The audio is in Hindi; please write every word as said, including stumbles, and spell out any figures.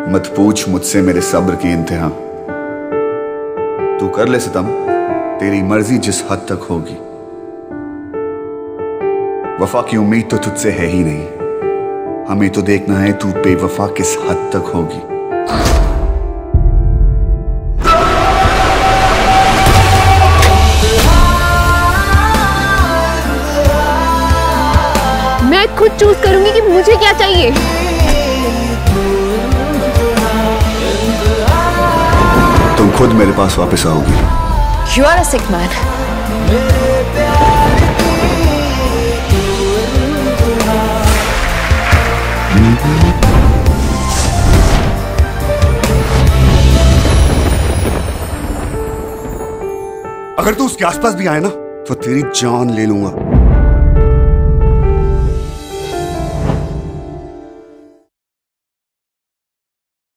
मत पूछ मुझसे मेरे सब्र की इंतहा। तू कर ले सितम, तेरी मर्जी जिस हद तक होगी। वफा की उम्मीद तो तुझसे है ही नहीं, हमें तो देखना है तू बेवफा किस हद तक होगी। मैं खुद चूज करूंगी कि मुझे क्या चाहिए। तुम खुद मेरे पास वापस आओगी। You are a sick man. अगर तू उसके आसपास भी आए ना तो तेरी जान ले लूंगा।